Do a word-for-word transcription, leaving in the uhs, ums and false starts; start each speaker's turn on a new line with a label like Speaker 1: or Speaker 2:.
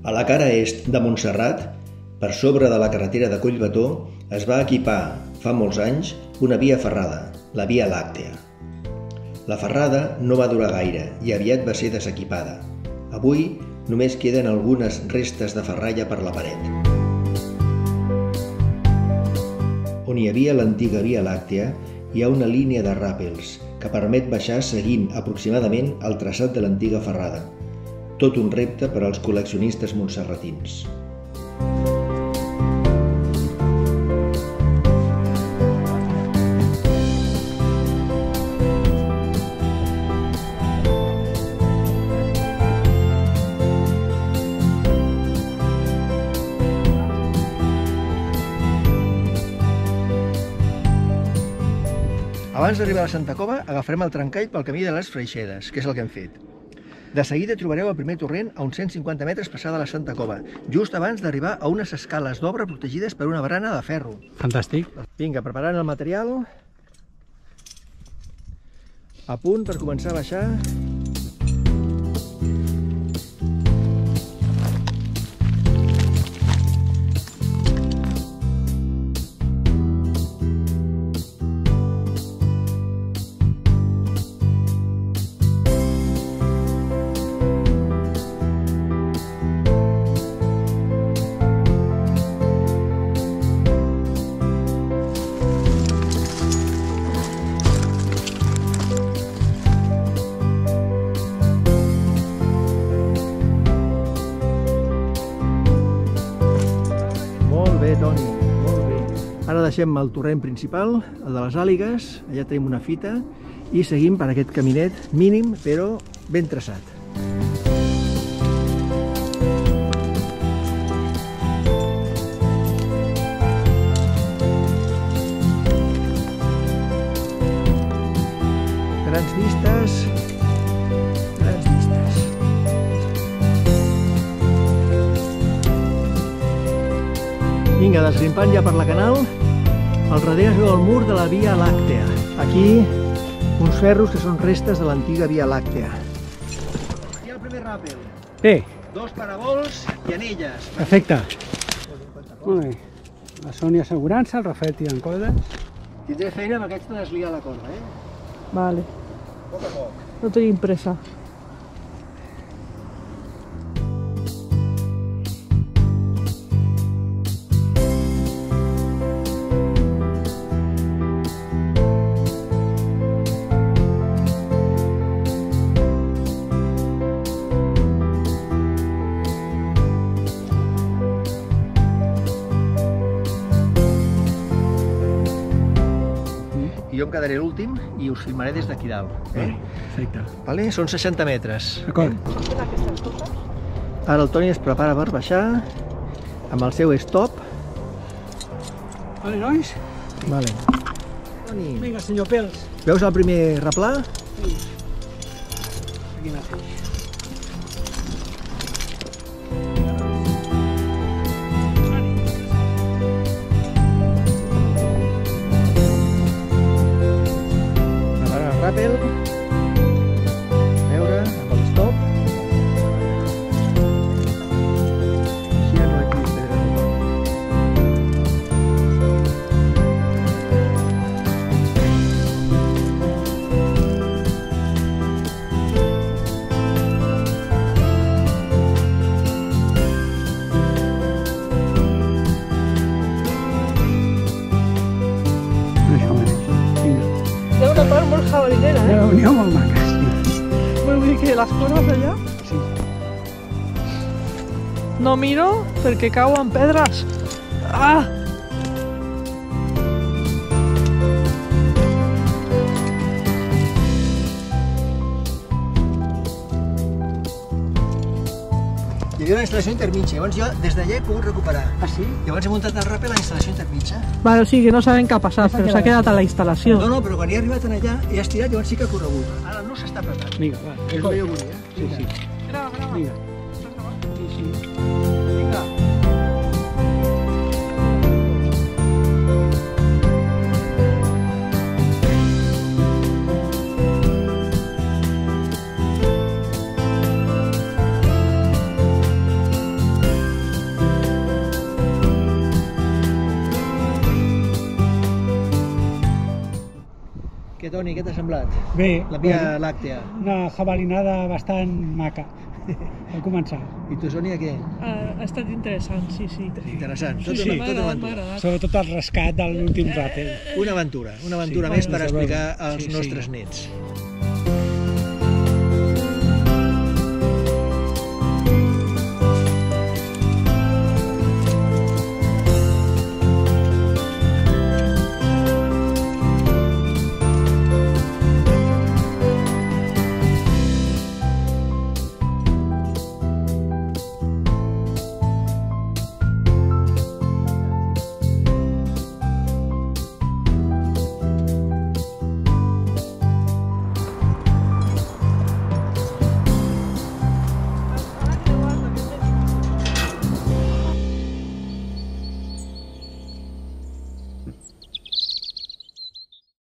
Speaker 1: A la cara est de Montserrat, per sobre de la carretera de Collbató, es va equipar, fa molts anys, una via ferrada, la Via Làctea. La ferrada no va durar gaire i aviat va ser desequipada. Avui només queden algunes restes de ferralla per la paret. On hi havia l'antiga Via Làctea, hi ha una línia de ràpels que permet baixar seguint aproximadament el traçat de l'antiga ferrada. Tot un repte per als col·leccionistes montserratins. Abans d'arribar a la Santa Cova, agafarem el trencall pel camí de les Freixedes, que és el que hem fet. De seguida trobareu el primer torrent a uns cent cinquanta metres passada la Santa Cova, just abans d'arribar a unes escales d'obra protegides per una barana de ferro.
Speaker 2: Fantàstic.
Speaker 1: Vinga, preparant el material. A punt per començar a baixar. Ara deixem el torrent principal, el de les àligues, allà tenim una fita, i seguim per aquest caminet mínim, però ben traçat. Grans vistes, grans vistes. Vinga, desgrimpant ja per la canal, al darrere es veu el mur de la Via Làctea. Aquí, uns ferros que són restes de l'antiga Via Làctea. Aquí el primer ràpel.
Speaker 2: Bé.
Speaker 1: Dos parabols i anelles.
Speaker 2: Perfecte. Molt bé. La Sònia assegurança, el Rafael tirant cordes.
Speaker 1: Tindré feina perquè haig de desliar la corda, eh?
Speaker 3: Vale.
Speaker 1: A poc a poc.
Speaker 3: No tenim pressa.
Speaker 1: Jo em quedaré l'últim i us filmaré des d'aquí dalt. Eh?
Speaker 2: Perfecte.
Speaker 1: Vale? Són seixanta metres.
Speaker 2: D'acord.
Speaker 1: Ara el Toni es prepara per baixar amb el seu stop.
Speaker 2: Vale, nois?
Speaker 1: Vale. Toni,
Speaker 2: Vinga, senyor Pels.
Speaker 1: veus el primer replà?
Speaker 2: Aquí mateix.
Speaker 1: Ràpel, a veure, amb el stop. Així no aquí, pedra.
Speaker 2: Això mateix. Vinga.
Speaker 3: Hi ha una part molt jabalinera, eh?
Speaker 2: N'hi ha molt maques.
Speaker 3: Vull dir que les coses allà
Speaker 2: Sí.
Speaker 3: no miro perquè cauen pedres. Ah!
Speaker 1: Hi havia una instal·lació intermitja, llavors jo des d'allà he pogut recuperar.
Speaker 2: Ah, sí?
Speaker 1: Llavors he muntat el ràpel a la instal·lació intermitja.
Speaker 3: Vale, o sigui que no sabem què ha passat, però s'ha quedat a la instal·lació.
Speaker 1: No, no, però quan he arribat en allà he estirat, llavors sí que he corregut. Ara no s'està apretant.
Speaker 2: Vinga, va.
Speaker 1: És el que jo volia.
Speaker 2: Sí, sí.
Speaker 3: Grava, grava.
Speaker 2: Vinga. Sí, sí.
Speaker 1: Vinga. Què, Toni, què t'ha semblat?
Speaker 2: Bé,
Speaker 1: La Via
Speaker 2: bueno,
Speaker 1: Làctea.
Speaker 2: una jabalinada bastant maca. Va començar.
Speaker 1: I tu, Sònia, què?
Speaker 3: Ha, ha estat interessant, sí, sí.
Speaker 1: Interessant. Tota,
Speaker 3: Sí, sí,
Speaker 1: una,
Speaker 3: m'ha
Speaker 1: tota una
Speaker 3: agradat, m'ha
Speaker 1: aventura.
Speaker 3: agradat.
Speaker 2: Sobretot el rescat de l'últim ràtel.
Speaker 1: Una aventura. Una aventura
Speaker 2: Sí,
Speaker 1: més per
Speaker 2: sí,
Speaker 1: explicar als
Speaker 2: sí, sí.
Speaker 1: nostres nets.